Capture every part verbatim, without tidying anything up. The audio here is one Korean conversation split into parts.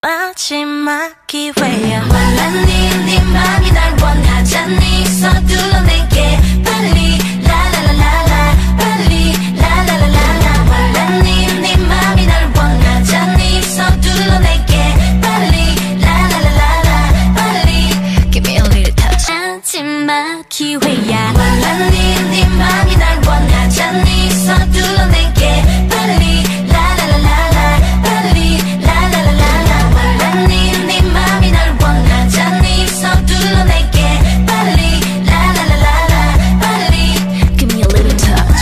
마지막 기회야. 말랐니 네 맘이 날 원하잖니. 서둘러 내게 빨리 라라라라라 빨리 라라라라라. 말랐니 네 맘이 날 원하잖니. 서둘러 내게 빨리 라라라라라 빨리 Give me a little touch. 마지막 기회야. 말랐니 네 맘이 날 원하잖니. 서둘러 내게 빨리 라라라라라 빨리 라라라라라. 말랐니 네 맘이 날 원하잖니. 서둘러 내게 빨리 라라라라라 빨리 Give me a little touch.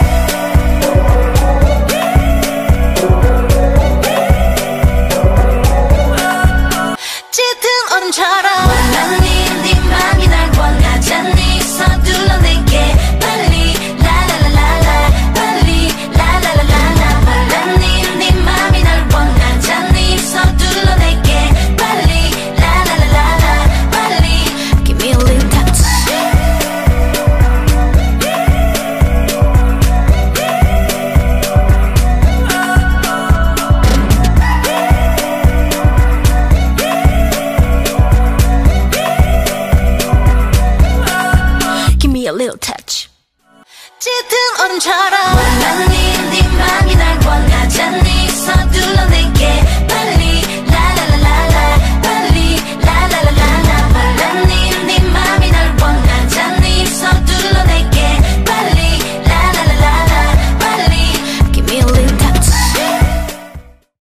짙은 얼음처럼 말랐니 네 맘이 날 원하잖니. 서둘러 내게 빨리 라라라라라 빨리 라라라라라. 말랐니 네 맘이 날 원하잖니. 서둘러 내게 빨리 라라라라라 빨리 Give me a little touch. Give me a little touch. 짙은 얼음처럼 말랐니 네 맘이 날 원하잖니. 서둘러 내게 빨리